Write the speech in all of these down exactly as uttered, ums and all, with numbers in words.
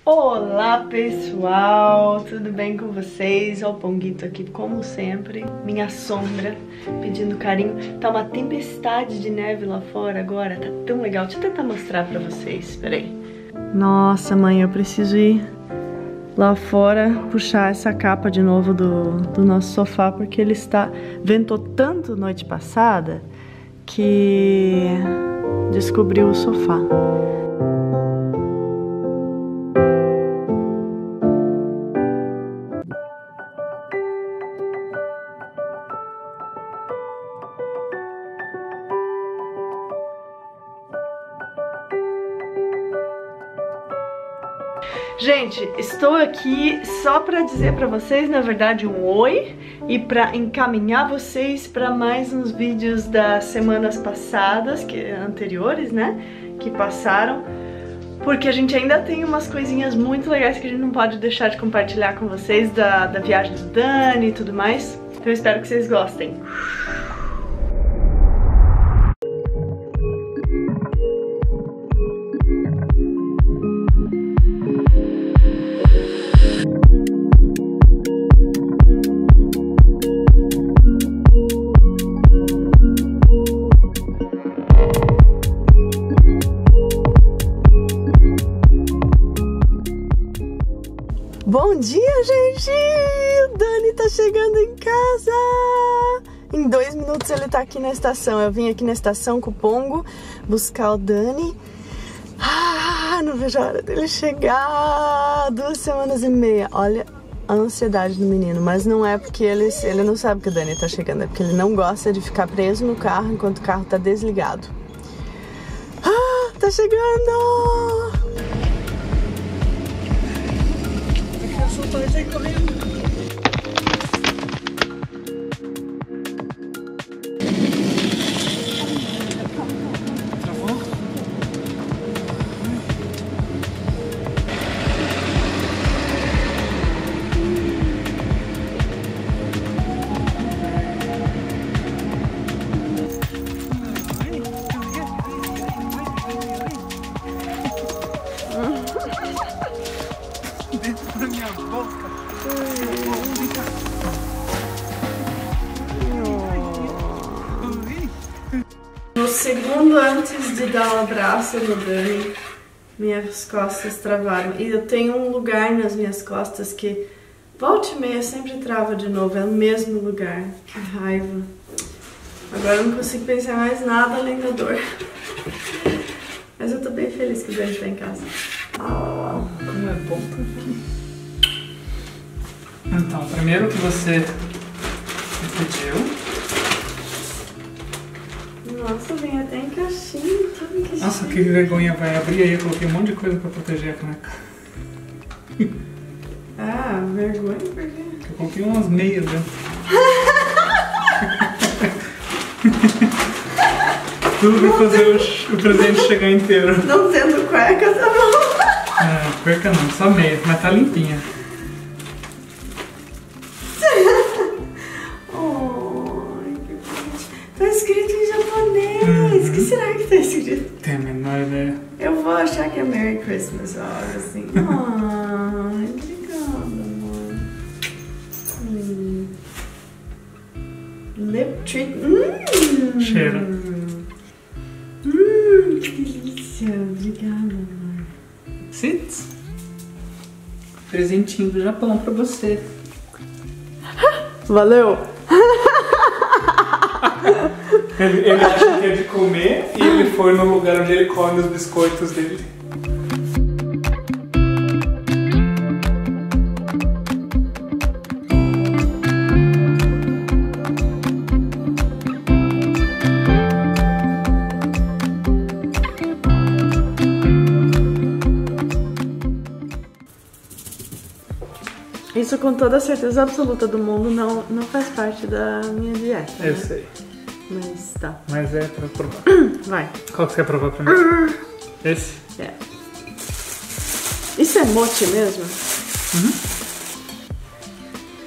Olá pessoal, tudo bem com vocês? Olha o Ponguito aqui como sempre, minha sombra, pedindo carinho. Tá uma tempestade de neve lá fora agora, tá tão legal. Deixa eu tentar mostrar pra vocês, peraí. Nossa mãe, eu preciso ir lá fora puxar essa capa de novo do, do nosso sofá, porque ele está... ventou tanto noite passada que descobriu o sofá. Gente, estou aqui só para dizer para vocês, na verdade, um oi e para encaminhar vocês para mais uns vídeos das semanas passadas, que anteriores, né, que passaram, porque a gente ainda tem umas coisinhas muito legais que a gente não pode deixar de compartilhar com vocês da, da viagem do Dani e tudo mais. Então eu espero que vocês gostem. Bom dia, gente! O Dani tá chegando em casa! Em dois minutos ele tá aqui na estação. Eu vim aqui na estação com o Pongo buscar o Dani. Ah, não vejo a hora dele chegar! Duas semanas e meia. Olha a ansiedade do menino. Mas não é porque ele, ele não sabe que o Dani tá chegando. É porque ele não gosta de ficar preso no carro enquanto o carro tá desligado. Ah, tá chegando! Vai sair correndo. Travou? Dentro da minha boca. No segundo antes de dar um abraço no Dani, minhas costas travaram. E eu tenho um lugar nas minhas costas que volta e meia sempre trava de novo. É o mesmo lugar. Que raiva. Agora eu não consigo pensar mais nada além da dor. Mas eu tô bem feliz que o Dani tá em casa. Oh, como é bom tá aqui. Então, primeiro que você pediu. Nossa, vem até em caixinha, tudo que Nossa, que vergonha, vai abrir aí. Eu coloquei um monte de coisa pra proteger a caneca. Ah, vergonha por quê? Eu coloquei umas meias dentro. Tudo pra fazer o, o presente chegar inteiro. Não tendo cueca, tá bom? É, cueca não, só meia, mas tá limpinha. Tá escrito em japonês. O uhum. que será que tá escrito? Tem a menor ideia. Eu vou achar que é Merry Christmas ou algo assim. Ai, obrigada, amor. Hum. Lip treat. Hum. Cheiro. Hum, que delícia. Obrigada, amor. Sit. Presentinho do Japão pra você. Valeu. Ele, ele acha que é de comer e ele foi no lugar onde ele come os biscoitos dele. Isso com toda a certeza absoluta do mundo não, não faz parte da minha dieta. Eu né? sei. Mas tá. Mas é pra provar. Vai. Qual que você quer provar primeiro? Esse? É. Isso é mochi mesmo? Uhum.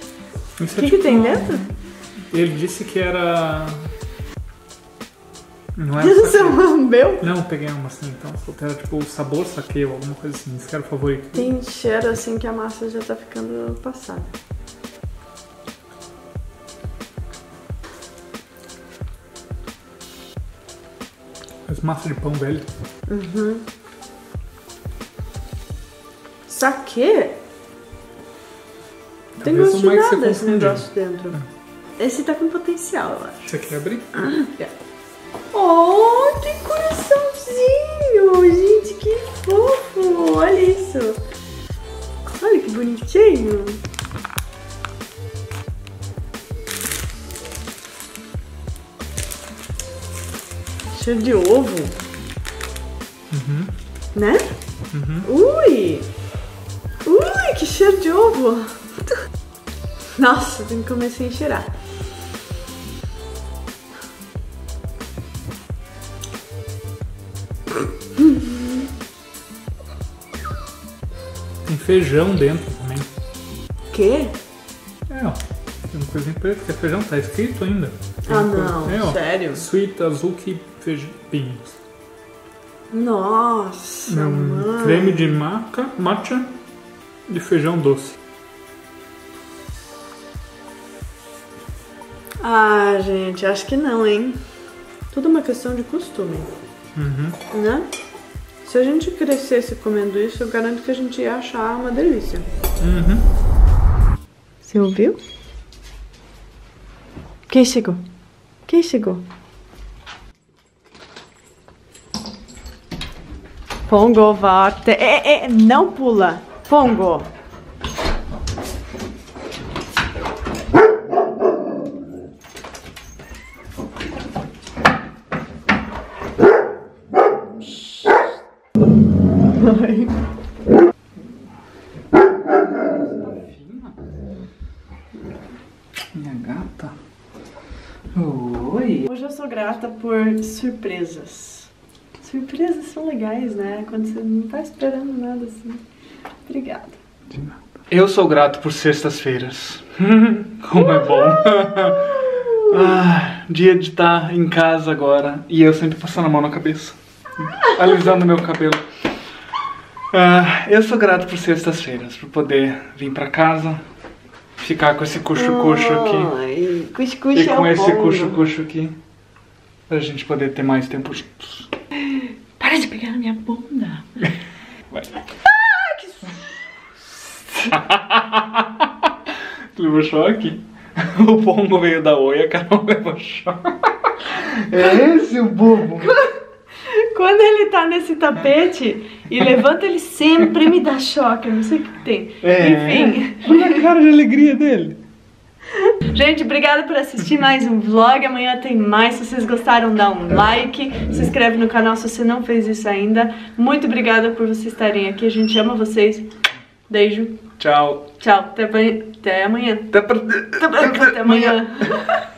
O que, é tipo que tem dentro? Ele disse que era Não é Você lambeu? Não, peguei uma assim, então. Era tipo o sabor saqueio, alguma coisa assim. Esse era o favorito. Tem cheiro assim que a massa já tá ficando passada. Mas massa de pão velho. Uhum. Saquê? Não tem gosto de nada esse negócio dentro. Esse tá com potencial, eu acho. Você quer abrir? É. Oh, tem coraçãozinho! Gente, que fofo! Olha isso! Olha que bonitinho! Cheiro de ovo. Uhum. Né? Uhum. Ui! Ui, que cheiro de ovo! Nossa, tem que comer sem cheirar. Tem feijão dentro também. Quê? É, ó. Tem uma coisinha preta que é feijão, tá escrito ainda. Tem Ah, uma não, coisa- é, ó. sério? Sweet azuki feijão. Pinhos. Nossa, É um mano. creme de maca, matcha de feijão doce. Ah, gente, acho que não, hein? Tudo uma questão de costume, Uhum. né? Se a gente crescesse comendo isso, eu garanto que a gente ia achar uma delícia. Uhum. Você ouviu? Quem chegou? Quem chegou? Pongo, varte. É, é, não pula. Pongo. Ai. Minha gata. Oi. Hoje eu sou grata por surpresas. Surpresas são legais, né? Quando você não tá esperando nada assim. Obrigada. De nada. Eu sou grato por sextas-feiras. Como é bom. Ah, dia de estar em casa agora. E eu sempre passando a mão na cabeça. Alisando meu cabelo. Ah, eu sou grato por sextas-feiras. Por poder vir pra casa. Ficar com esse cuxo-cuxo aqui. Ai, cuscuz E é com o esse bom. cuxo-cuxo aqui. Pra gente poder ter mais tempo juntos. Para de pegar na minha bunda. Vai. Levou choque? O Pongo veio da oi, a Carol levou choque. É esse o bobo. Quando ele tá nesse tapete e levanta, ele sempre me dá choque. Eu não sei o que tem. É. Enfim. Olha a cara de alegria dele. Gente, obrigada por assistir mais um vlog. Amanhã tem mais. Se vocês gostaram, dá um like. Se inscreve no canal se você não fez isso ainda. Muito obrigada por vocês estarem aqui. A gente ama vocês. Beijo. Tchau. Tchau. Até, amanhã. Até amanhã. Até, pra... Até amanhã.